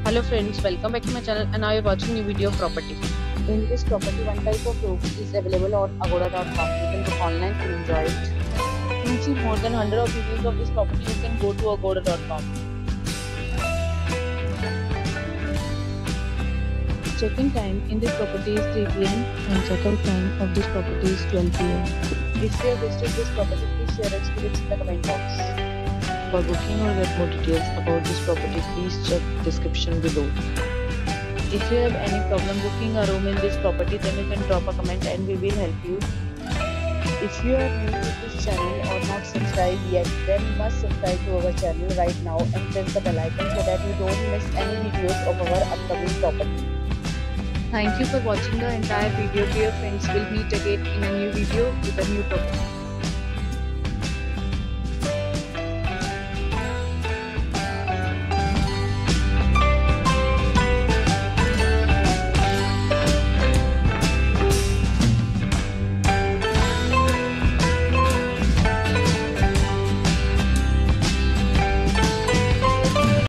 Hello friends, welcome back to my channel and now you're watching new video of property. In this property, one type of room is available on agoda.com. You can book online to enjoy it. To see more than 100 of reviews of this property, you can go to agoda.com. Check-in time in this property is 3 p.m. and check-out time of this property is 12 p.m. If you have visited this property, please share your experience in the comment box. For booking or get more details about this property, please check description below. If you have any problem booking a room in this property, then you can drop a comment and we will help you. If you are new to this channel or not subscribed yet, then must subscribe to our channel right now and press the bell icon so that you don't miss any videos of our upcoming property. Thank you for watching the entire video. Dear friends, we'll meet again in a new video with a new property.